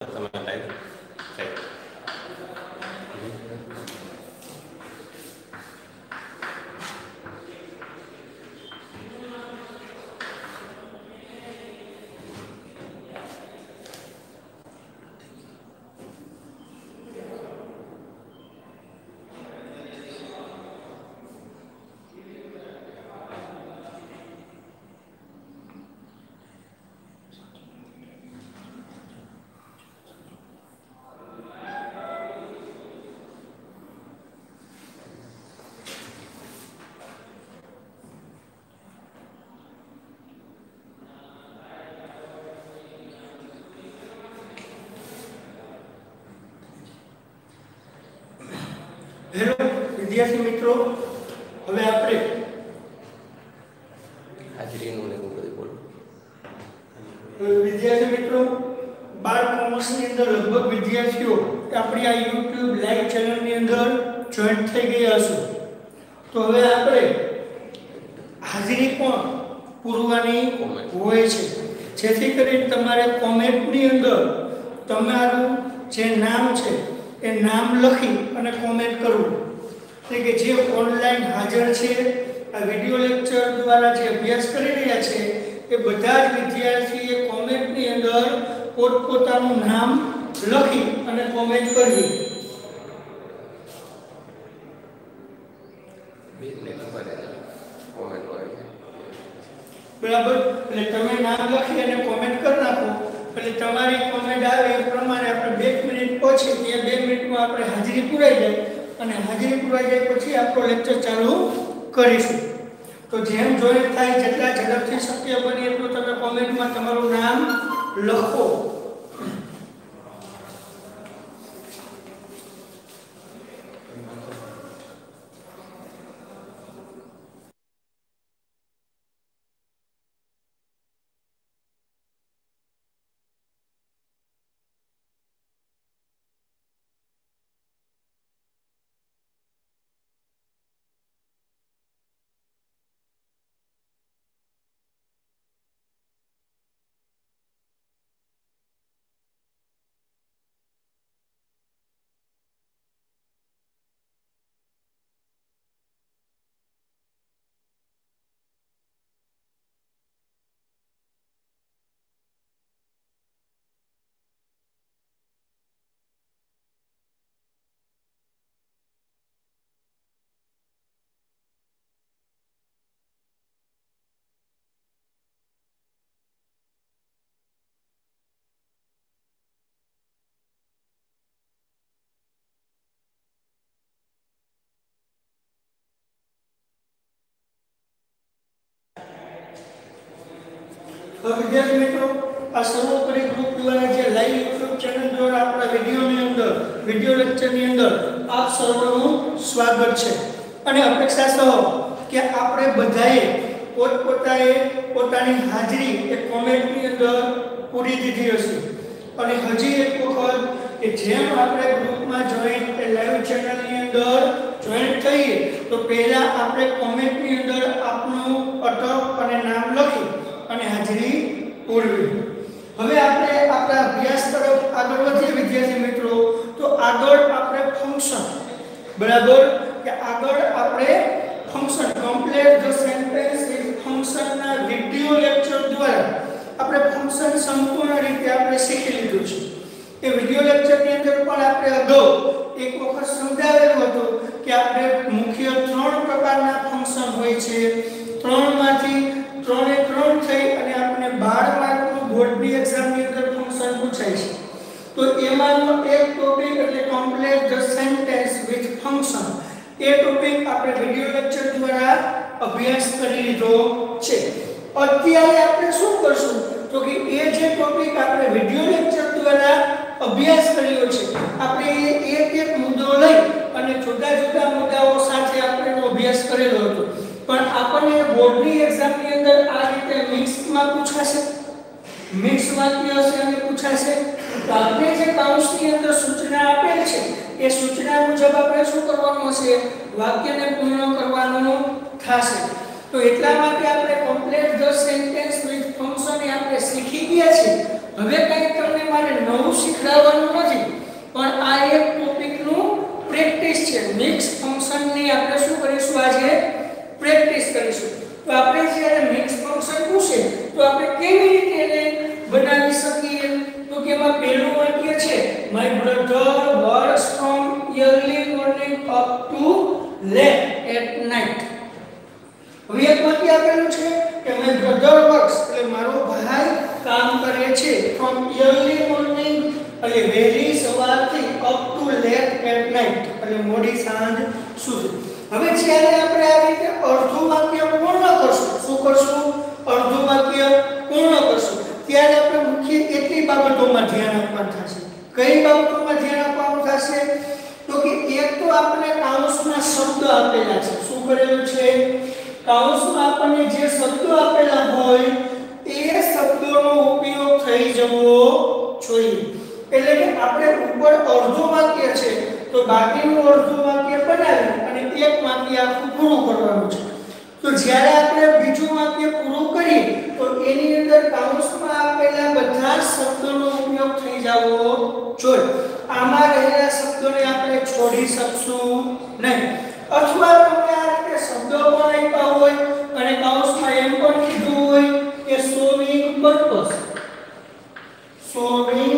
તમે type hello विद्यार्थी मित्रों, હવે આપણે હાજરીનું ને એવું બધું બોલો. વિદ્યાર્થી મિત્રો 12 કોમર્સની અંદર લગભગ વિદ્યાર્થીઓ આપણી આ YouTube લાઈવ ચેનલની અંદર જોઈન્ટ થઈ ગયા હશે. તો હવે આપણે હાજરી પણ પૂરવાની હોય છે, જેથી કરીને તમારે કોમેન્ટની અંદર તમારું જે નામ છે એ નામ લખી અને કોમેન્ટ કરવું. એટલે કે જે ઓનલાઈન હાજર છે, આ વિડિયો લેક્ચર દ્વારા જે અભ્યાસ કરી રહ્યા છે એ બધા જ વિદ્યાર્થીએ કોમેન્ટની અંદર પોતપોતાનું નામ લખી અને કોમેન્ટ કરવી. બરાબર? એટલે તમે નામ લખી અને કોમેન્ટ કરી નાખો. એટલે તમારી કોમેન્ટ આવે એ પ્રમાણે આપણે 2 મિનિટ પછી કે 2 મિનિટમાં આપણે હાજરી પૂરાઈ જાય અને હાજરી પૂરાઈ જાય પછી આપણો લેક્ચર ચાલુ કરીશું. તો જેમ જોઈન્ટ થાય જેટલા ઝડપથી શક્ય બને એટલું તમે કોમેન્ટમાં તમારું નામ લખો. વિદ્યાર્થી મિત્રો, આ સર્વોપરી ગ્રુપ દ્વારા જે લાઈવ YouTube ચેનલ દ્વારા આપણા વિડિયો લેક્ચરની અંદર આપ સર્વનું સ્વાગત છે. અને અપેક્ષા સહ કે આપણે બધાએ પોતાની હાજરી એ કોમેન્ટની અંદર પૂરી દીધી હશે. અને હજી એક વખત કે જેમ આપણે ગ્રુપમાં જોઈન કે લાઈવ ચેનલની અંદર જોઈન થઈએ તો પહેલા આપણે કોમેન્ટની અંદર આપનું અટક અને નામ લખી અને હાજરી પૂરવી. હવે આપણે આપણા અભ્યાસ તરફ આગળ વધીએ વિદ્યાર્થી મિત્રો. તો આગળ આપણે ફંક્શન, બરાબર, કે આગળ આપણે function complete the sentence with ફંક્શનના વિડિયો લેક્ચર દ્વારા આપણે ફંક્શન સંપૂર્ણ રીતે આપણે શીખી લીધું છે. એ વિડિયો લેક્ચરની અંદર પણ આપણે અગાઉ એક વખત સમજાવેલું હતું કે આપણે મુખ્ય 3 પ્રકારના ફંક્શન હોય છે. 3માંથી 3 થઈ અને આપણે 12 માર્કનું બોર્ડની એક્ઝામની અંદર ફંક્શન પૂછાય છે. તો એમાંનો એક ટોપિક એટલે complete the sentence with function, એ ટોપિક આપણે વિડિયો લેક્ચર દ્વારા અભ્યાસ કરી લીધો છે. અત્યારે આપણે શું કરશું તો કે એ જે ટોપિક આપણે વિડિયો લેક્ચર દ્વારા અભ્યાસ કર્યો છે, આપણે એક મુદ્દો લઈ અને જુદા જુદા મુદ્દાઓ સાથે આપણે અભ્યાસ કરેલો હતો. પણ આપણને બોર્ડની એક્ઝામની અંદર આ રીતે મિક્સમાં પૂછાશે, મિક્સમાં હશે અને પૂછાશે. તો આપણે જે કાઉન્સની અંદર સૂચના આપેલ છે એ સૂચના મુજબ આપણે શું કરવાનું હશે? વાક્યને પૂર્ણ કરવાનું થશે. તો એટલા માટે આપણે complete the sentence with function આપણે શીખી ગયા છે. હવે કંઈ તમને મારે નવું શીખડાવવાનું નથી, પણ આ એક ટોપિકનું પ્રેક્ટિસ છે. મિક્સ ફંક્શનની આપણે શું કરીશું? આજે પ્રેક્ટિસ કરીશું. તો આપણે જ્યારે મિક્સ ફંક્શન પૂછે તો આપણે કેવી રીતે એને બનાવી શકીએ? તો કે એમાં પહેલું વાક્ય છે my brother works from early morning up to late at night. હવે એક વાક્ય આપેલું છે કે માય બ્રધર વર્ક્સ એટલે મારો ભાઈ કામ કરે છે ફ્રોમ early morning એટલે વહેલી સવારથી up to late at night એટલે મોડી સાંજ સુધી. હવે જ્યારે આપણે આ રીતે અડધું વાક્ય પૂર્ણ કરશું, શું કરશું? અડધું વાક્ય પૂર્ણ કરશું, ત્યારે આપણે મુખ્ય કેટલી બાબતોમાં ધ્યાન આપવાનું થશે? કઈ બાબતોમાં ધ્યાન આપવાનું થશે? તો કે એક તો આપણે કાઉન્સમાં શબ્દ આપેલા છે. શું કરેલું છે? કાઉન્સમાં આપણને જે શબ્દો આપેલા હોય એ શબ્દોનો ઉપયોગ થઈ જવો જોઈએ. એટલે કે આપણે ઉપર અડધું વાક્ય છે તો બાકીનું અડધું વાક્ય બનાવી અને એક વાક્ય આખું પૂરું કરવાનું છે. તો જ્યારે આપણે બીજું વાક્ય પૂરું કરીએ તો એની અંદર કાઉન્સમાં આપેલા બધા શબ્દોનો ઉપયોગ થઈ જવો જોઈએ. આમાં રહેલા શબ્દોને આપણે છોડી શકશું નહીં. અથવા તમે આ રીતે શબ્દો પણ આપ્યા હોય અને કાઉન્સમાં એમ પણ કીધું હોય કે સોવિંગ પર્પસ, સોવિંગ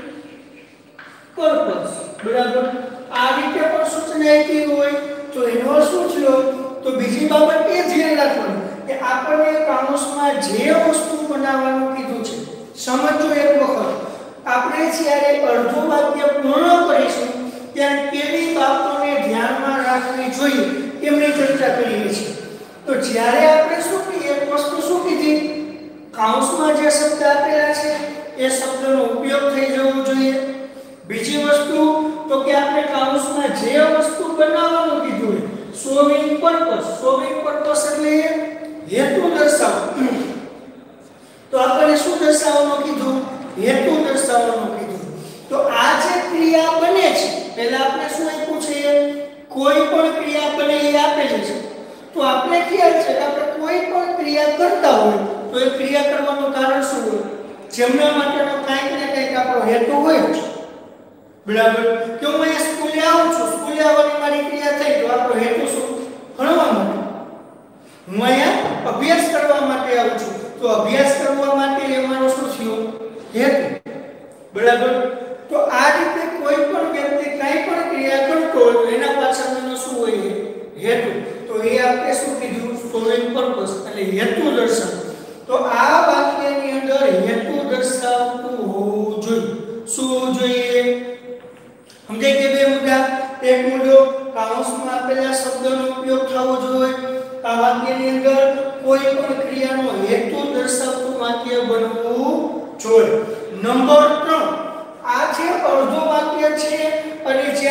પર્પસ, બરાબર, આ રીતે પણ સૂચના આપી હોય તો એનો શું થયો? તો બીજી બાબત એ ધ્યાન રાખવાનું કે આપણને કાઉન્સમાં જે વસ્તુ બનાવવાનું કીધું છે સમજો. એક વખત આપણે જ્યારે અડધું વાક્ય પૂર્ણ કરીશું ત્યારે કેવી બાબતોને ધ્યાનમાં રાખવી જોઈએ એમની ચર્ચા કરીએ છીએ. તો જ્યારે આપણે શું કહીએ, એક વસ્તુ શું કીધી? કાઉન્સમાં જે શબ્દ આપેલા છે એ શબ્દનો ઉપયોગ થઈ જવો જોઈએ. બીજી વસ્તુ તો કે આપણે કાઉન્સમાં જે વસ્તુ બનાવવાનું કીધું હોય, સોવિંગ પર્પસ, સોવિંગ પર્પસ એટલે હેતુ દર્શાવવો. તો આપણે શું દર્શાવવાનું કીધું? હેતુ દર્શાવવાનું કીધું. તો આ જે ક્રિયા બને છે, પહેલા આપણે શું આપ્યું છે? કોઈ પણ ક્રિયા બને એ આપેલી છે. તો આપણે ખ્યાલ છે કે આપણે કોઈ પણ ક્રિયા કરતા હોય તો એ ક્રિયા કરવાનું કારણ શું હોય? જેમના માટેનો કંઈક ને કંઈક આપણો હેતુ હોય છે, બરાબર. કે હું અહીંયા સ્કૂલે આવું છું, સ્કૂલે આવવાની મારી ક્રિયા થઈ તો આપણો હેતુ શું? ભણવા માટે. હું અહીંયા અભ્યાસ કરવા માટે આવું છું તો અભ્યાસ કરવા માટે એ મારો શું થયો? હેતુ, બરાબર. તો આ રીતે કોઈ પણ વ્યક્તિ કંઈ પણ ક્રિયા કરતો હોય તો એના પાછળનો શું હોય? હેતુ. તો એ આપણે શું કીધું? સોવિંગ પર્પસ એટલે હેતુ દર્શાવવું. તો આ વાક્યની અંદર હેતુ દર્શાવતું હોવું જોઈએ. શું હોવું જોઈએ? સમજાય કે બે મુદ્દા? એક મુદ્દો કાઉન્સમાં આપેલા શબ્દનો ઉપયોગ થવો જોઈએ. આ વાક્યની અંદર કોઈ પણ ક્રિયાનો હેતુ દર્શાવતું વાક્ય બનવું જોઈએ. નંબર 3, આ જે અડધો વાક્ય છે અને જે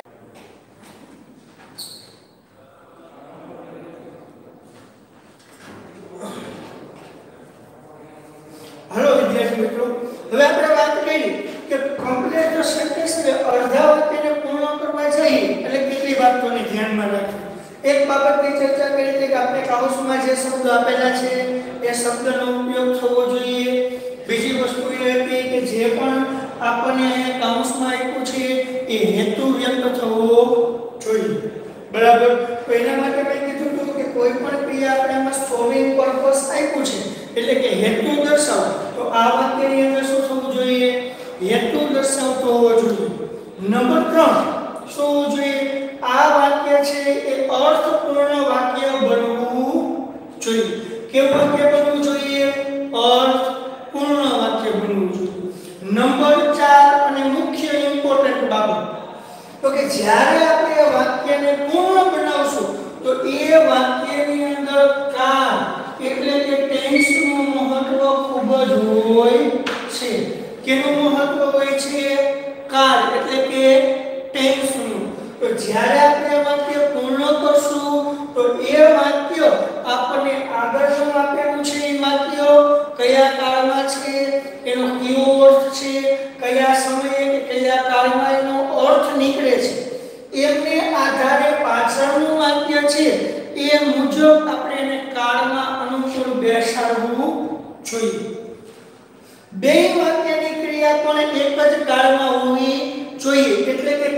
હેલો વિદ્યાર્થી મિત્રો, હવે આપણે વાત કરી કે કમ્પ્લીટ સેન્ટેન્સને અડધા વાક્યને પૂર્ણ કરવા જઈએ એટલે કેટલી બાબતોને ધ્યાનમાં રાખવી. એક બાબતની ચર્ચા કરી છે કે આપણે કાઉન્સમાં જે શબ્દો આપેલા છે એ શબ્દનો ઉપયોગ થવો જોઈએ. બીજી વસ્તુ એ હતી કે જે પણ આપણને કાઉન્સમાં આપ્યું છે એ હેતુ વ્યક્ત થવો જોઈએ, બરાબર. તો એના માટે મેં કીધું હતું કે કોઈ પણ ક્રિયા આપણે એમાં સોવિંગ પર્પસ આપ્યું છે એટલે કે હેતુ દર્શાવો. તો આ વાક્યની અંદર શું થવું જોઈએ? હેતુ દર્શાવતો હોવો જોઈએ. નંબર 3 શું હોવું જોઈએ? આ વાક્ય છે એ અર્થપૂર્ણ વાક્ય બનવું જોઈએ. કેવું વાક્ય બનવું જોઈએ? અર્થપૂર્ણ વાક્ય બનવું જોઈએ. નંબર 4 અને મુખ્ય ઇમ્પોર્ટન્ટ બાબત તો કે જ્યારે આપણે વાક્યને પૂર્ણ બનાવશું તો એ વાક્યની અંદર કાળ એટલે કે ટેન્સનું મહત્વ ખૂબ જ હોય છે. કેનું મહત્વ હોય છે? કાળ એટલે કે ટેન્સનું. તો જ્યારે આપણે વાક્ય પૂર્ણ કરશું તો એ વાક્ય આપણને આગળનું આપેલું છે એ વાક્ય કયા કાળમાં છે, એનો કયો અર્થ છે, કયા સમયે કે કયા કાળમાં એનો અર્થ નીકળે છે, એમને આધારે પાછળનું વાક્ય છે એ મુજબ આપણે એને કાળમાં અનુકૂળ બેસાડવું જોઈએ. બે વાક્યની ક્રિયા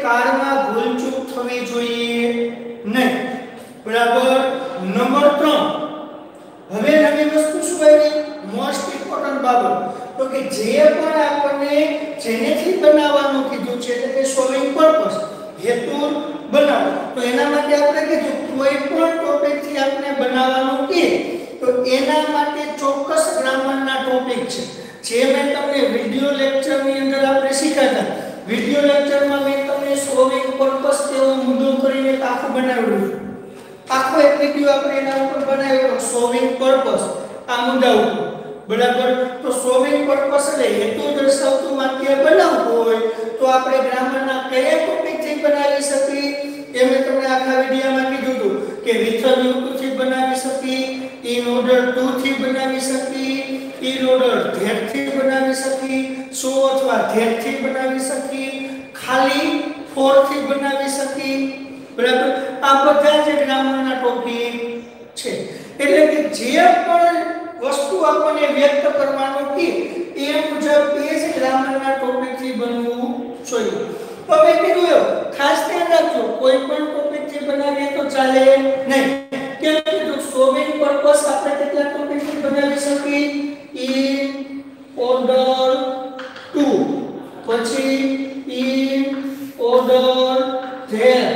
કારમાં ભૂલચૂક થવી જોઈએ નહીં. બરાબર. નંબર 3 હવે નવી વસ્તુ શું આવી? મોસ્ટ ઇમ્પોર્ટન્ટ બાબત તો કે જે પણ આપણને જેનેથી બનાવવાનું કીધું છે એટલે કે સોલ્વિંગ પર્પસ હેતુ બનાવો તો એના માટે આપણે કીધું કોઈ પણ ટોપિક થી આપણે બનાવવાનું કે તો એના માટે ચોક્કસ ગ્રામરના ટોપિક છે જે મેં તમને વિડિયો લેક્ચર ની અંદર આપણે શીખ્યા. વિડિયો લેક્ચરમાં મેં તમને સોલ્વિંગ પર્પસ કેવો મુદ્દો કરીને આખું બનાવ્યું. આખો એક વિડિયો આપણે એના ઉપર બનાવ્યો સોલ્વિંગ પર્પસ આ મુદ્દા ઉપર. બરાબર. તો સોલ્વિંગ પર્પસ એટલે હેતુ દર્શાવતું વાક્ય બનાવવું હોય તો આપણે ગ્રામરના કયા ટોપિક થી બનાવી શકીએ એ મેં તમને આખા વિડિયોમાં કીધું હતું કે વિથ અ વ્યૂ ટુ થી બનાવી શકીએ, ઇન ઓર્ડર ટુ થી બનાવી શકીએ, ઇન ઓર્ડર ધેટ થી બનાવી શકીએ, સો અથવા ધેટ થી બનાવી શકીએ, ખાલી ફોર થી બનાવી શકીએ. બરાબર. આ બધા જે ગ્રામરના ટોપિક છે એટલે કે જે પણ વસ્તુ આપણને વ્યક્ત કરવાનું કે એ મુજબ એ જ ગ્રામરના ટોપિક થી બનવું જોઈએ. હવે કીધું ખાસ ધ્યાન રાખજો કોઈ પણ ટોપિક થી બનાવીએ તો ચાલે નહીં. કેમ કીધું સોલ્વિંગ પર્પસ આપણે કેટલા ટોપિક થી બનાવી શકીએ? ઇન ઓર્ડર ટુ, પછી ઇન ઓર્ડર ધેર,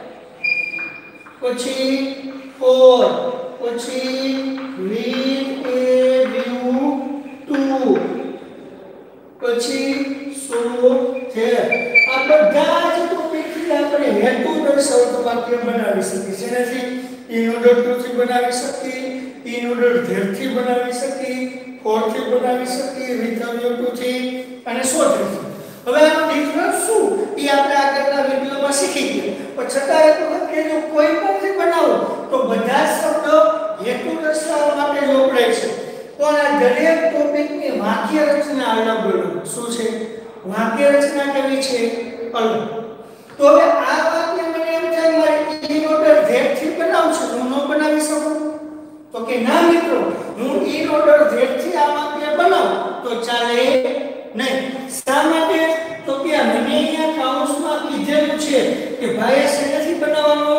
પછી ફોર, પછી with a view to, પછી so there. આ બધા જ ટોપિક થી આપણે હેતુ દર્શાવતું વાક્ય બનાવી શકીએ. જેનાથી in order to થી બનાવી શકીએ, in order there થી બનાવી શકીએ, for થી બનાવી શકીએ, with a view to થી અને so there. હવે આનો ડિફરન્સ શું એ આપણે આગળના વિડિયોમાં શીખી ગયા. પણ છતાં એક વખત કે જો કોઈ પણ થી બનાવો તો બધા શબ્દો હેતુ દર્શાવવા માટે વપરાય છે. પણ આ દરેક ટોપિકની વાક્ય રચના અલગ અલગ. શું છે? વાક્ય રચના કેવી છે? અલગ. તો હવે આ વાક્ય મને એમ થાય મારે ઇન ઓર્ડર ધેટ થી બનાવું છે હું ન બનાવી શકું? તો કે ના મિત્રો, હું ઇન ઓર્ડર ધેટ થી આ વાક્ય બનાવું તો ચાલે નહીં. શા માટે? તો કે મને અહીંયા કાઉન્સમાં કીધેલું છે કે ભાઈ શેનાથી બનાવવાનું?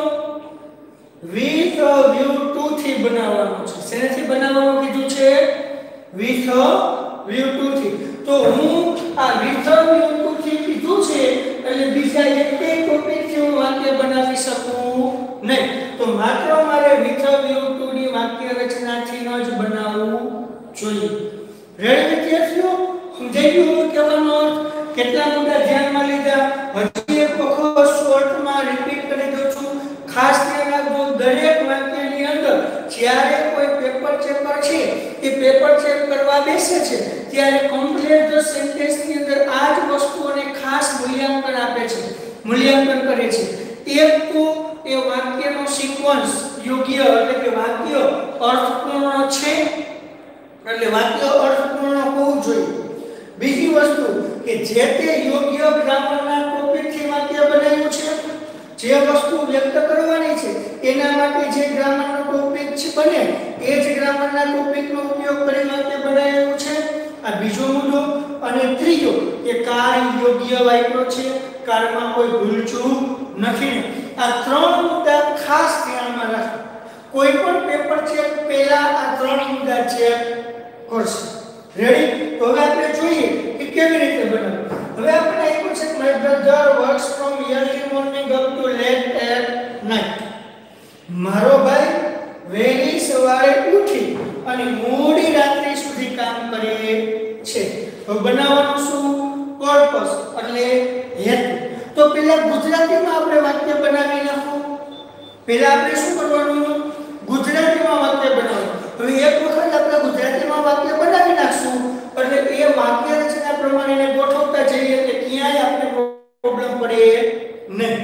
with a view to થી બનાવવાનું છે. શેનાથી બનાવવાનું કીધું છે? with a view to થી. તો હું આ with a view to થી કીધું છે એટલે બીજા એકેય ટોપિક થી હું વાક્ય બનાવી શકું નહીં. તો માત્ર મારે with a view to ની વાક્ય રચનાથી જ બનાવવું જોઈએ. રેડી વિદ્યાર્થીઓ? સમજાઈ ગયું કહેવાનો અર્થ? કેટલા મુદ્દા ધ્યાનમાં લીધા? હજી એક વખત શોર્ટમાં રિપીટ કરી દઉં છું. ખાસ ધ્યાન રાખજો દરેક વાક્યની અંદર જ્યારે કોઈ પેપર ચેકર છે એ પેપર ચેક કરવા બેસે છે ત્યારે કમ્પ્લીટ ધ સેન્ટેન્સ ની અંદર આ જ વસ્તુઓને ખાસ મૂલ્યાંકન આપે છે, મૂલ્યાંકન કરે છે. એક તો એ વાક્યનો સિક્વન્સ યોગ્ય એટલે કે વાક્ય અર્થપૂર્ણ છે એટલે વાક્ય અર્થપૂર્ણ હોવું જોઈએ. બીજી વસ્તુ કે જે તે યોગ્ય ગ્રામરના ટોપિકથી વાક્ય બનાવ્યું છે, જે વસ્તુ વ્યક્ત કરવાની છે એના માટે જે ગ્રામરનો ટોપિક છે બને એ જ ગ્રામરના ટોપિકનો ઉપયોગ કરી વાક્ય બનાવ્યું છે. આ બીજો મુદ્દો. અને ત્રીજો કે કાર યોગ્ય વાક્યો છે, કારમાં કોઈ ભૂલચૂક નથી. આ ત્રણ મુદ્દા ખાસ ધ્યાનમાં રાખો. કોઈ પણ પેપર ચેક પહેલા આ ત્રણ મુદ્દા ચેક કરશે. રેડી? તો હવે આપણે જોઈએ કે કેવી રીતે બનાવવું. હવે આપણે આપ્યું છે my brother works from early morning up to late at night. મારો ભાઈ વહેલી સવારે ઉઠી અને મોડી રાત્રે સુધી કામ કરે છે. તો બનાવવાનું શું? પર્પસ એટલે હેતુ. તો પહેલા ગુજરાતીમાં આપણે વાક્ય બનાવી નાખો. પહેલા આપણે શું કરવાનું? ગુજરાતીમાં વાક્ય બનાવવાનું. હવે એક વખત આપણે ગુજરાતીમાં વાક્ય બનાવી નાખશું એટલે એ વાક્ય રચના પ્રમાણે ગોઠવતા જઈએ એટલે ક્યાંય આપણે પ્રોબ્લેમ પડે નહીં.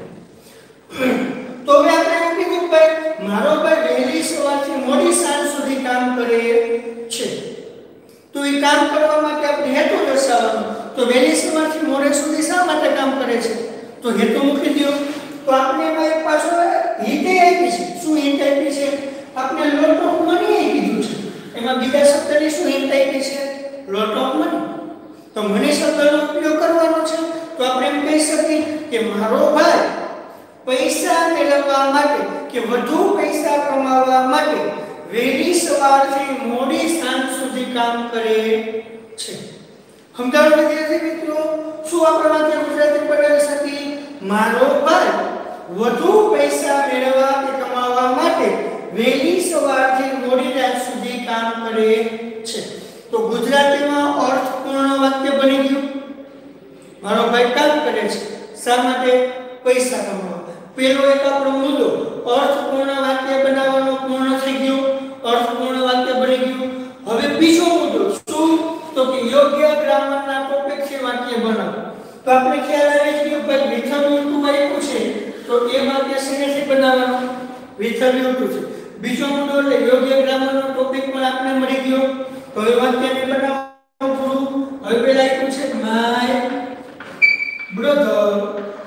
તો હવે આપણે એવું કીધું ભાઈ મારો ભાઈ વહેલી સવારથી મોડી સાંજ સુધી કામ કરે છે. તો એ કામ કરવા માટે આપણે હેતુ દર્શાવવાનો. તો વહેલી સવારથી મોડે સુધી શા માટે કામ કરે છે? તો હેતુ મૂકી દો. તો આપણે એમાં એક પાછો હિતે આપી છે. શું હિત આપી છે? આપણે લોટ ઓફ મની કીધું છે. એમાં બીજા શબ્દની શું હિત આપી છે? Lot of money. તો મની શબ્દનો ઉપયોગ કરવાનો છે તો આપણે એમ કહી શકીએ કે મારો ભાઈ પૈસા મેળવવા માટે કે વધુ પૈસા કમાવવા માટે વહેલી સવારથી મોડી સાંજ સુધી કામ કરે છે. સમજાણું વિદ્યાર્થી મિત્રો? શું આપણે વાક્ય ગુજરાતી બનાવી શકીએ? મારો ભાઈ વધુ પૈસા મેળવવા કે કમાવવા માટે વહેલી સવારથી મોડી રાત સુધી કામ કરે છે. તો ગુજરાતીમાં અર્થપૂર્ણ વાક્ય બની ગયું. મારો ભાઈ કામ કરે છે શા માટે? પૈસા કમાવવા. પેલો એક આપણો મુદ્દો અર્થપૂર્ણ વાક્ય બનાવવાનો પૂર્ણ થઈ ગયો, અર્થપૂર્ણ વાક્ય બની ગયું. હવે બીજો મુદ્દો શું? તો કે યોગ્ય ગ્રામરના ટોપિકથી વાક્ય બનાવો. તો આપણે ખ્યાલ આવે છે કે ભાઈ વિથવ્યું ટુ આપ્યું છે તો એ વાક્ય શેનાથી બનાવવાનું? વિથવ્યું ટુ છે. બીજો મુદ્દો એટલે યોગ્ય ગ્રામરનો ટોપિક પણ આપણે મળી ગયો. તો એ વાક્યને બનાવવાનું પૂરું. હવે પેલા આપ્યું છે my brother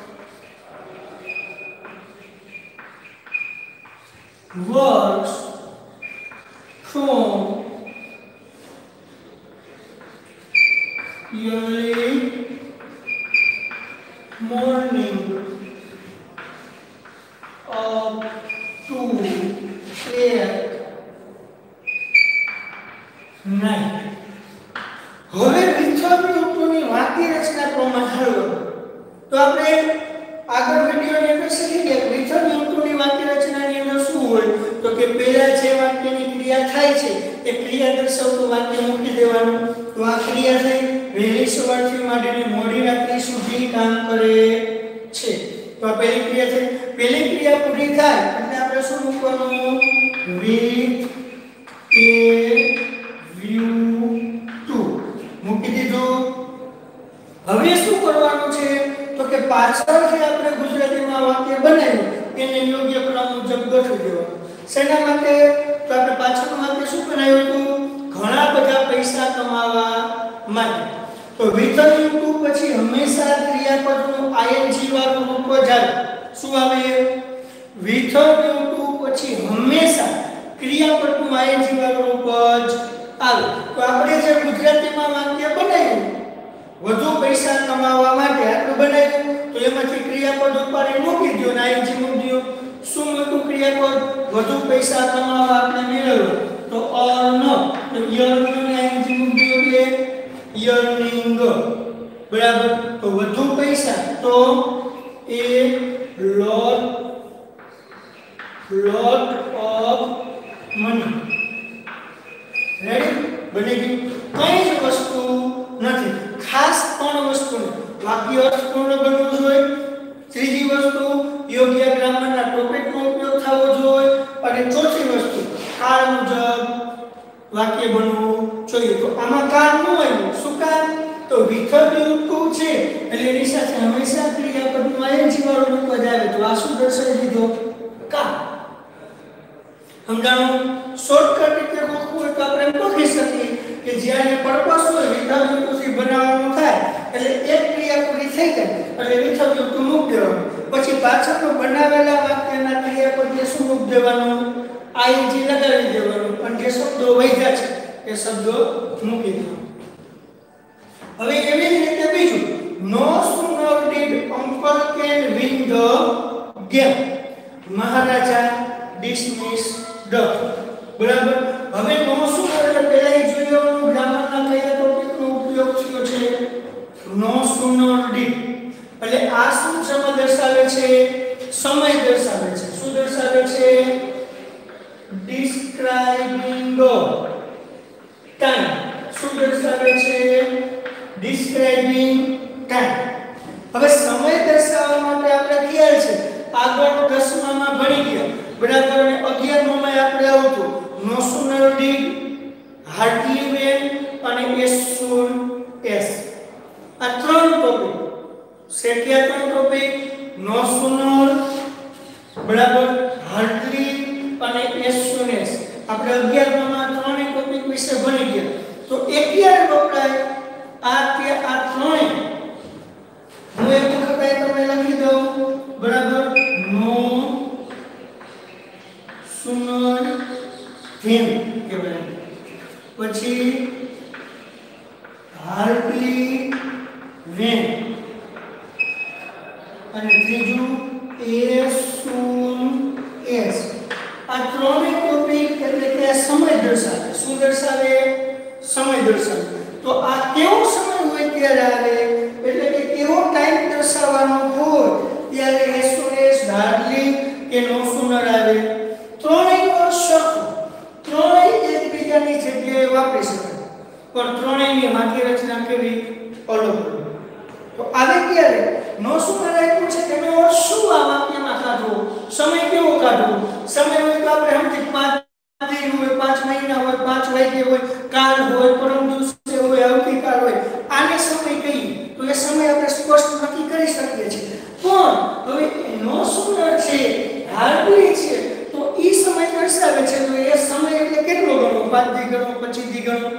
works from early morning up to late night. હવે વિથવ્યુંની વાક્ય રચના પ્રમાણે હાલો તો આપણે આગળ વિડિયોની અંદર શીખી ગયા વિથવ્યુંની વાક્ય રચનાની અંદર શું હોય તો કે પહેલા જે વાક્યની ક્રિયા થાય છે એ ક્રિયા દર્શાવતું વાક્ય મૂકી દેવાનું. તો આ ક્રિયા થઈ વહેલી સવારથી માંડીને મોડી રાત્રિ સુધી કામ કરે છે. તો આ પહેલી ક્રિયા છે. પહેલી ક્રિયા પૂરી થાય એટલે આપણે શું મૂકવાનું? વિથ એ વ્યૂ ટુ મૂકી દીધું. હવે શું કરવાનું છે તો કે પાછળથી આપણે ગુજરાતીમાં વાક્ય બનાવ્યું એને યોગ્ય ક્રમ મુજબ ગોઠવી દેવાનું. શેના માટે? તો આપણે પાછળનું વાક્ય શું બનાવ્યું હતું? ઘણા બધા પૈસા કમાવા માટે. તો વિથવ્યું ટુ પછી હંમેશા ક્રિયાપદનું આઈએનજી વાળું રૂપ જ આવે. શું આવે? વિથવ્યું ટુ પછી હંમેશા ક્રિયાપદનું આઈએનજી વાળું રૂપ જ આવે. તો આપણે જે ગુજરાતીમાં વાક્ય બનાવ્યું વધુ પૈસા કમાવા માટે આપણે બનાવ્યું તો એમાંથી ક્રિયાપદ ઉપાડી મૂકી દો અને આઈએનજી મૂકી દો. શું મોટું ક્રિયાપદ? વધુ પૈસા કમાવા આપણે મેળવ્યો તો અર્ન તો યર્નિંગ આઈએનજી મૂકી દો એટલે યર્નિંગ. બરાબર. તો વધુ પૈસા તો એ lot of money. રેડી? બની ગયું. કઈ જ વસ્તુ નથી. ખાસ ત્રણ વસ્તુ વાક્ય અર્થપૂર્ણ બનવું જોઈએ. ત્રીજી વસ્તુ યોગ્ય ગ્રામરના ટોપિકનો ઉપયોગ થવો જોઈએ અને ચોથી વસ્તુ કાળ મુજબ વાક્ય બનવું જોઈએ. તો આમાં કાળ ન આવ્યું. શું કામ? તો વિથવ્યું ટુ છે એટલે એની સાથે હંમેશા ક્રિયાપદનું આઈએનજી વાળું રૂપ જ આવે. તો આ શું દર્શાવી દીધો? કાળ. સમજાણું? શોર્ટકટ રીતે લખવું હોય તો આપણે એમ લખી શકીએ કે જ્યારે પર્પસ હોય વિથવ્યું ટુ થી બનાવવાનું થાય એટલે એક ક્રિયા પૂરી થઈ જાય એટલે વિથવ્યું ટુ મૂકી દેવાનું. પછી પાછળનું બનાવેલા વાક્યના ક્રિયાપદને શું મૂકી દેવાનું? આઈએનજી લગાવી દેવાનું. પણ જે શબ્દો વધ્યા છે એ શબ્દો મૂકી દેવાનું. હવે એવી જ રીતે બીજું નો sooner did uncle can win the game Maharaja dismissed the. બરાબર. હવે નો sooner એટલે પહેલા જોયું ગ્રામરના કયા ટોપિકનો ઉપયોગ થયો છે? નો sooner did એટલે આ શું સમય દર્શાવે છે? સમય દર્શાવે છે. શું દર્શાવે છે? describing time. શું દર્શાવે છે? describing time. હવે સમય દર્શાવવા માટે આપણે ખ્યાલ છે આગળ 10માં ભણી ગયા. બરાબર. અને 11માં આપણે આવતું નો sooner did, hardly when અને as soon as. આ ત્રણ ટોપિક છે. કયા ત્રણ ટોપિક? નો sooner, બરાબર, hardly અને as soon as. આપણે 11માં ત્રણેય ટોપિક વિશે ભણી ગયા. તો 11 વપરાય આ ત્રણેય હું એક વખત તમને લખી દઉં. બરાબર. નો sooner than કહેવાય. પછી hardly when અને ત્રીજું એસ સુન એસ. આ ત્રણેય ટોપિક એટલે કે સમય દર્શાવે. શું દર્શાવે? સમય દર્શાવે. તો આ કેવો સમય હોય ત્યારે આવે એટલે કે કેવો ટાઈમ દર્શાવવાનો હોય ત્યારે એસઓએસ હાર્ડલી કે નો સુનર આવે. ત્રણેયનો સરખો, ત્રણેય એકબીજાની જગ્યાએ વાપરી શકાય, પણ ત્રણેયની વાક્ય રચના કેવી? અલગ. તો આવે ક્યારે? નો સુનર આપ્યું છે તેનો અર્થ શું આ વાક્યમાં કાઢવો? સમય કેવો કાઢવો? સમય હોય તો આપણે સમજી 5 દિન હોય, 5 મહિના હોય, 5 વાગ્યે હોય, કાલ હોય, પરમ દિવસે હોય, આવતીકાલ હોય, આને સમય કહીએ તો એ સમય આપણે સ્પષ્ટ નક્કી કરી શકીએ છીએ. પણ હવે નો સુનર છે, હાર્ડલી છે, તો ઈ સમય દર્શાવે છે. તો એ સમય એટલે કેટલો ગણો? 5 દી ગણો, 25 દી ગણો?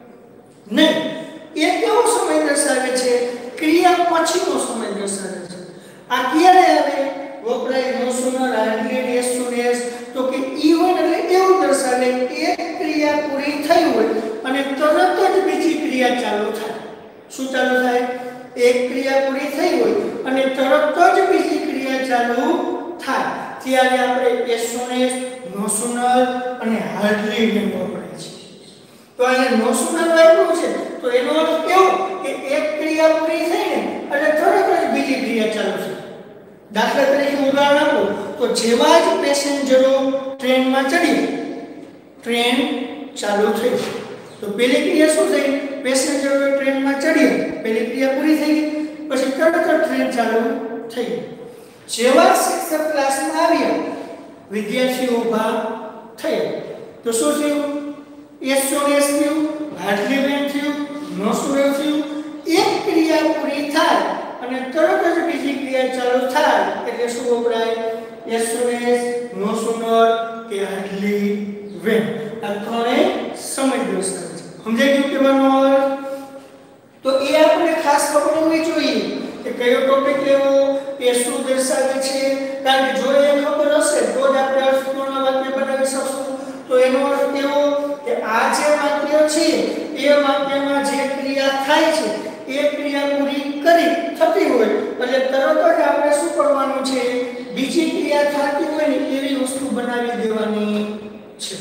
નહીં. એ કેવો સમય દર્શાવે છે? ક્રિયા પછીનો સમય દર્શાવે છે. આ ક્યારે આવે વપરાય no sooner hardly as soon as? તો કે ઈ હોય એટલે એવું દર્શાવે એક ક્રિયા પૂરી થઈ હોય અને તરત જ બીજી ક્રિયા ચાલુ થાય. શું ચાલુ થાય? એક ક્રિયા પૂરી થઈ હોય અને તરત જ બીજી ક્રિયા ચાલુ થાય ત્યારે આપણે as soon as, no sooner અને હાર્ડલી ને વપરાય છે. તો અહીંયા નો સુનર આપ્યું છે તો એનો અર્થ કેવો કે એક ક્રિયા પૂરી થઈ ને એટલે તરત જ બીજી ક્રિયા ચાલુ થાય. દાખલા તરીકે ઉદાહરણ આપો તો જેવા જ પેસેન્જરો ટ્રેનમાં ચડી, ટ્રેન ચાલુ થઈ. તો પહેલી ક્રિયા શું થઈ? પેસેન્જરો ટ્રેનમાં ચડી, પહેલી ક્રિયા પૂરી થઈ ગઈ, પછી તરત જ ટ્રેન ચાલુ થઈ. જેવા શિક્ષક ક્લાસમાં આવ્યા, વિદ્યાર્થીઓ ઊભા થયા, તો શું થયું? એસ સુન એસ થયું, હાર્ડલી વેન થયું, નો સુનર થયું. એક ક્રિયા પૂરી થાય અને તરત જ બીજી ક્રિયા ચાલુ થાય એટલે શું વપરાય? As soon as, no sooner કે હાર્ડલી વેન. આ ત્રણેય સમય દર્શાવે છે. સમજાઈ ગયું કહેવાનો અર્થ? તો એ આપણે ખાસ ખબર હોવી જોઈએ કે કયો ટોપિક લેવો, એ શું દર્શાવે છે. કારણ કે જો એ ખબર હશે તો જ આપણે અર્થપૂર્ણ વાક્ય બનાવી શકશું. તો એનો અર્થ કેવો કે આ જે વાક્ય છે એ વાક્યમાં જે ક્રિયા થાય છે એ ક્રિયા પૂરી કરી થતી હોય એટલે તરત જ આપણે શું કરવાનું છે? બીજી ક્રિયા થતી હોય ને એવી વસ્તુ બનાવી દેવાની છે.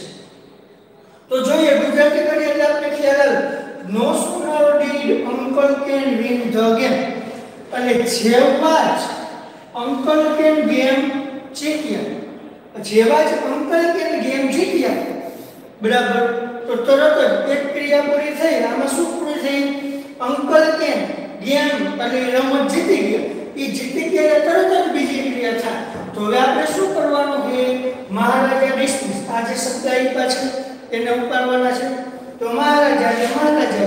તો જોઈએ ગુજરાતી કરીએ એટલે આપણે ખ્યાલ આવે. No sooner did uncle can win the game. અને જેવા જ અંકલ કેન ગેમ જીત્યા, જેવા જ અંકલ કેન ગેમ જીત્યા, બરાબર, તો તરત જ એક ક્રિયા પૂરી થઈ. આમાં શું પૂરી થઈ? અંકલ કેન ગેમ એટલે રમત જીતી ગયા. એ જીતી ગયા તરત જ બીજી ક્રિયા થાય. તો હવે આપણે શું કરવાનું છે? મહારાજા ડિસમિસ, આ જે શબ્દ આપ્યા છે એને ઉતારવાના છે. તો મહારાજા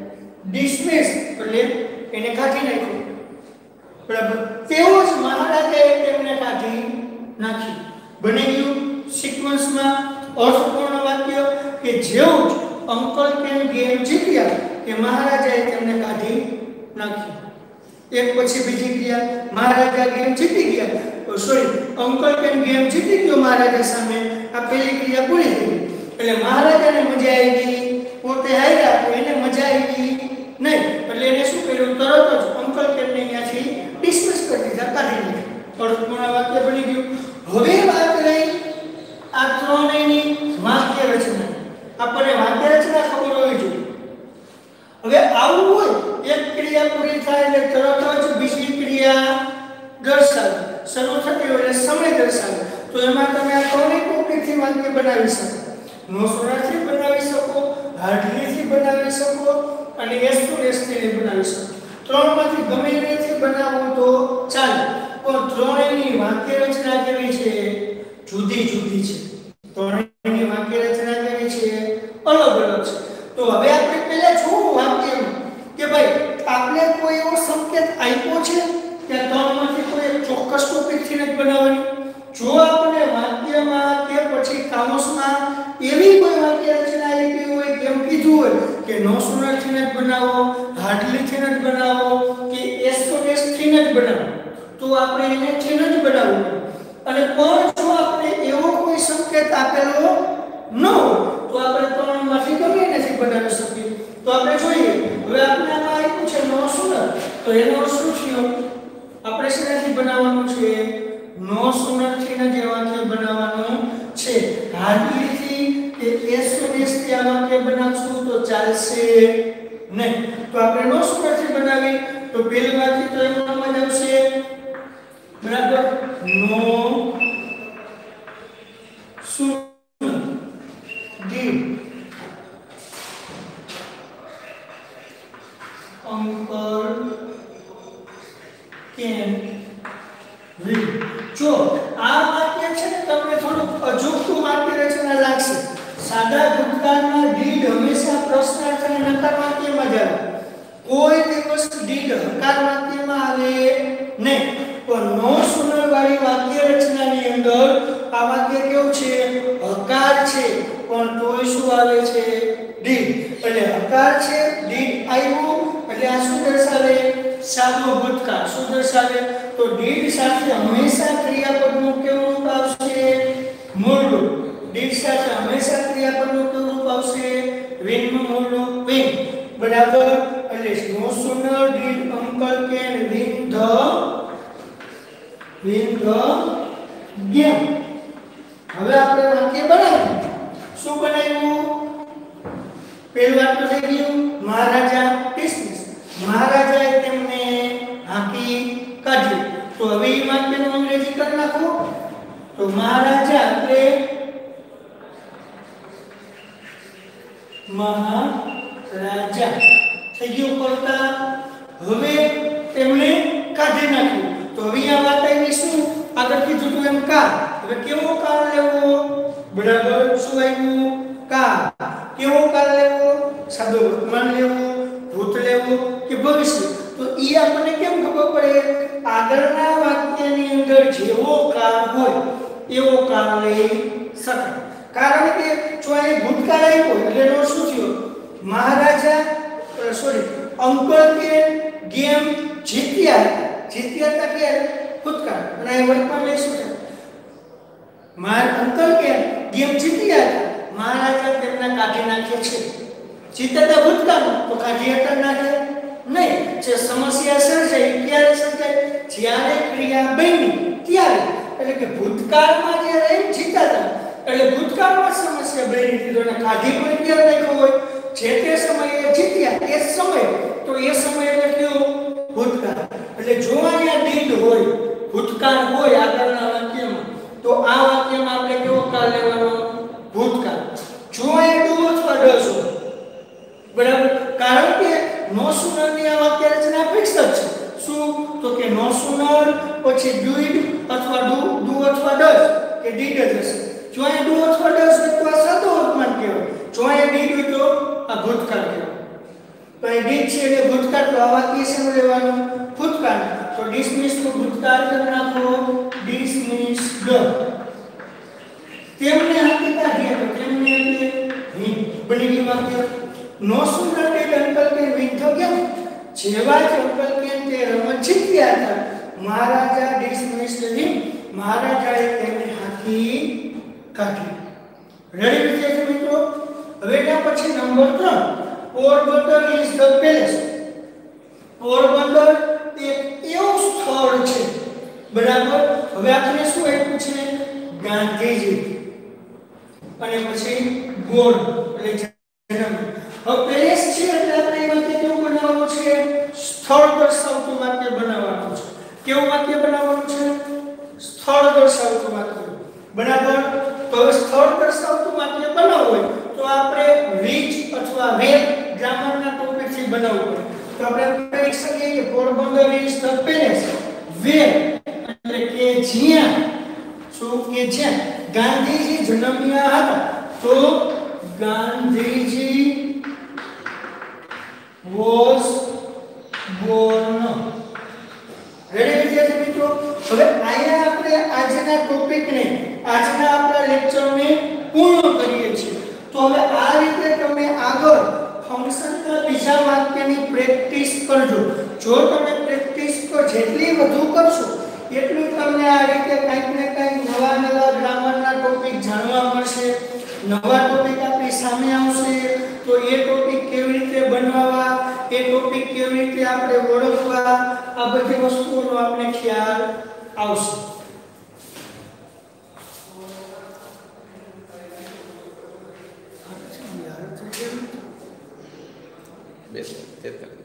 ડિસમિસ એટલે એને કાઢી નાખ્યું, બરાબર. તેવો જ મહારાજાએ તેમને કાઢી નાખી. બની ગયું સિક્વન્સમાં અર્થપૂર્ણ વાક્ય કે જેવું જ અંકલ કેન ગેમ જીત્યા કે મહારાજાએ તેમને કાઢી નાખી. એક પછી બીજી ક્રિયા, મહારાજા ગેમ જીતી ગયા, સોરી અંકલ કેન ગેમ જીતી ગયો મહારાજા સામે. આ પહેલી ક્રિયા પૂરી થઈ. એટલે મહારાજાને મજા આવી, પોતે હાર્યા તો એને મજા આવી નહીં, એટલે એને શું કર્યું? તરત જ અંકલ કેનને અહીંયાથી ડિસમિસ કરી દીધા, કાઢી દીધા. અર્થપૂર્ણ વાક્ય બની ગયું. હવે વાત રહી આ ત્રણેયની વાક્ય રચના. આપણને વાક્ય રચના ખબર હોવી જોઈએ. હવે આવું હોય એક ક્રિયા પૂરી થાય એટલે તરત જ બીજી ક્રિયા દર્શાવે, શરૂ થતી હોય એટલે સમય દર્શાવે. તો એમાં તમે આ ત્રણેય ટોપિકથી વાક્ય બનાવી શકો. નો સુનરથી બનાવી શકો, હાર્ડલીથી બનાવી શકો અને એસ ટુ એસ થી બનાવી શકો. ત્રણમાંથી ગમે એનાથી બનાવો તો ચાલે, પણ ત્રણેયની વાક્ય રચના કેવી છે? જુદી જુદી છે. ત્રણેયની વાક્ય રચના કેવી છે? અલગ અલગ છે. તો હવે આપણે પહેલા જોવું વાક્યમાં કે ભાઈ આપણે કોઈ એવો સંકેત આપ્યો છે કે ત્રણમાંથી કોઈ એક ચોક્કસ ટોપિકથી જ બનાવવાની. જો આપણે વાક્યમાં કે પછી કાઉન્સમાં એવી કોઈ વાક્ય રચના આપી હોય કેમ કીધું હોય કે નો સુનરથી જ બનાવો, હાર્ડલીથી જ બનાવો કે એસ ટુ એસ થી જ બનાવો, તો આપણે એને થી જ બનાવવું. અને પણ જો આપણે એવો કોઈ સંકેત આપેલો ન હોય તો આપણે ત્રણમાંથી ગમે નથી બનાવી શકીએ. તો આપણે જોઈએ હવે આપણે આમાં આપ્યું છે નો સુનર, તો એનો શું થયો? આપણે શેનાથી બનાવવાનું છે, નો સુનર થી ને જે વાક્ય બનાવવાનું છે. હાર્ડલી થી કે એસ સોન એસ થી આ વાક્ય બનાવશું તો ચાલશે નહીં. તો આપણે નો સુનર થી બનાવી તો પહેલું વાક્ય તો એનું નામ જ આવશે બરાબર, no sooner did uncle can read. જો આ વાક્ય છે ને તમને થોડું અજુગતું વાક્ય રચના લાગશે. સાદા ભૂતકાળમાં ડીડ હંમેશા પ્રશ્નાર્થ અને નકાર વાક્યમાં જ આવે. કોઈ દિવસ ડીડ હકાર વાક્યમાં આવે નહીં. પણ નો સુનર વાળી વાક્ય રચનાની અંદર આ વાક્ય કેવું છે? હકાર છે પણ તોય શું આવે છે? ડીડ. એટલે હકાર છે, ડીડ આવ્યું એટલે આ શું દર્શાવે? સાદો ભૂતકાળ. શું દર્શાવે? તો ડીડ સાથે હંમેશા ક્રિયાપદનું કેવું રૂપ આવશે? મૂળ રૂપ. ડીડ સાથે હંમેશા ક્રિયાપદનું કેવું રૂપ આવશે? વિનનું મૂળ રૂપ વિન. બરાબર. એટલે no sooner did uncle can win the game. હવે આપણે વાક્ય બનાવ્યું. શું બનાવ્યું? પહેલું વાક્ય થઈ ગયું મહારાજા ડિસમિસ. મહારાજાએ તેમને હાંકી કાઢ્યું. તો હવે એ વાક્યનું અંગ્રેજી કરી નાખો. તો મહારાજા એટલે મહારાજા થઈ ગયું કરતા. હવે તેમને કાઢી નાખ્યું. તો હવે આ વાત આવી શું? આગળ કીધું તું એમ કાર. હવે કેવો કાર લેવો? બરાબર. શું આવ્યું? કાર. કેવો કાર લેવો? સાદો વર્તમાન લેવો, ભૂત લેવો કે ભવિષ્ય? તો ઈ આપણને કેમ ખબર પડે? આગળના વાક્યની અંદર જેવો કાર હોય એવો કાર લઈ શકાય. કારણ કે જો અહીં ભૂતકાળ આવ્યો એટલે એનો શું થયો? મહારાજા અંકલ કે ગેમ જીત્યા. જીત્યા હતા કે ભૂતકાળ અને અહીં વર્તમાન લઈશું છે. અંકલ કે ગેમ જીત્યા હતા. મહારાજા તેમના કાઢી નાખે છે. જીતતા ભૂતકાળ તો કાઢી હટા નાખે નહીં. જે સમસ્યા સર્જાય ક્યારે સર્જાય? જ્યારે ક્રિયા બની ત્યારે. એટલે કે ભૂતકાળમાં જે રહી જીતા હતા એટલે ભૂતકાળમાં સમસ્યા બની હતી તો એને કાઢી પણ ક્યારે નાખ્યો હોય? જે તે સમયે જીત્યા એ સમય. તો એ સમય એટલે કયો? ભૂતકાળ. એટલે જો અહીંયા ડીડ હોય, ભૂતકાળ હોય આગળના વાક્યમાં, તો આ વાક્યમાં આપણે કેવો કાળ લેવાનો? ભૂતકાળ. જો અહીંયા ડુ અથવા ડઝ હોય બરાબર. કારણ કે નો સુનર ની આ વાક્ય રચના ફિક્સ જ છે. શું? તો કે નો સુનર પછી ડુઈડ અથવા ડુ અથવા ડઝ કે ડીડ જ હશે. જો અહીંયા ડુ અથવા ડઝ હોય તો આ સાદો વર્તમાન કહેવાય. જો અહીંયા ડીડ હોય તો આ ભૂતકાળ કહેવાય. તો અહીં ડીડ છે એટલે ભૂતકાળ. તો આ વાક્ય શેનું લેવાનું? ભૂતકાળ. તો ડિસમિસ નું ભૂતકાળ કરી નાખો ડિસમિસ્ડ. તેમને હાંકી કાઢ્યા તો તેમને એટલે બની ગયું વાક્ય. No sooner did uncle can win the game. જેવા જ અંકલ કેન તે રમત જીત્યા હતા, મહારાજા ડિસમિસ્ડ હિમ. મહારાજાએ તેમને હાંકી કાઢી. રેડી વિદ્યાર્થી મિત્રો? હવે એના પછી number 3 Porbandar is the palace. Porbandar એક એવું સ્થળ છે બરાબર. હવે આપણે શું આપ્યું છે? ગાંધીજી અને પછી ગોળ એટલે જન્મ. હવે પેલેસ છે એટલે આપણે એ વાક્ય કેવું બનાવવાનું છે? સ્થળ દર્શાવતું વાક્ય બનાવવાનું છે. કેવું વાક્ય બનાવવાનું છે? સ્થળ દર્શાવતું વાક્ય. બરાબર. તો સ્થળ દર્શાવતું વાક્ય બનાવવું હોય તો આપણે which અથવા where ગ્રામરના ટોપિકથી બનાવવું પડે. તો આપણે કહી શકીએ કે Porbandar is the palace where એટલે કે જ્યાં. શું? કે જ્યાં ગાંધીજી જન્મ્યા હતા. તો ગાંધીજી was born. રેડી વિદ્યાર્થી મિત્રો? હવે અહીંયા આપણે આજના ટોપિકને આજના આપણા લેક્ચરને પૂર્ણ કરીએ છીએ. તો હવે આ રીતે તમે આગળ ફંક્શનના બીજા વાક્યની પ્રેક્ટિસ કરજો. જો તમે પ્રેક્ટિસ જેટલી વધુ કરશો એટલું તમને આ રીતે કંઈક ને કંઈક નવા ગ્રામરના ટોપિક જાણવા મળશે, નવા ટોપિક આપણી સામે આવશે તો એ ટોપિક કેવી રીતે બનાવવા, એ ટોપિક કેવી રીતે આપણે ઓળખવા, આ બધી વસ્તુઓનો આપણે ખ્યાલ આવશે. બેસ